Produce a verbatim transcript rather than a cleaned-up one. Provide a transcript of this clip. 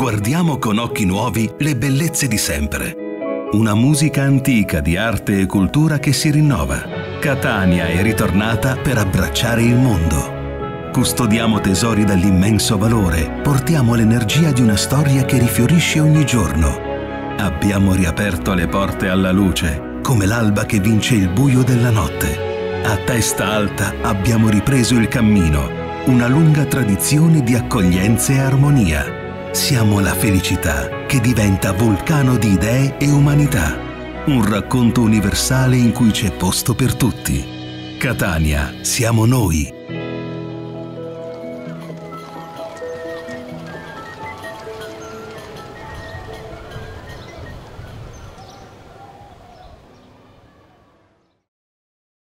Guardiamo con occhi nuovi le bellezze di sempre. Una musica antica di arte e cultura che si rinnova. Catania è ritornata per abbracciare il mondo. Custodiamo tesori dall'immenso valore, portiamo l'energia di una storia che rifiorisce ogni giorno. Abbiamo riaperto le porte alla luce, come l'alba che vince il buio della notte. A testa alta abbiamo ripreso il cammino, una lunga tradizione di accoglienza e armonia. Siamo la felicità che diventa vulcano di idee e umanità. Un racconto universale in cui c'è posto per tutti. Catania, siamo noi.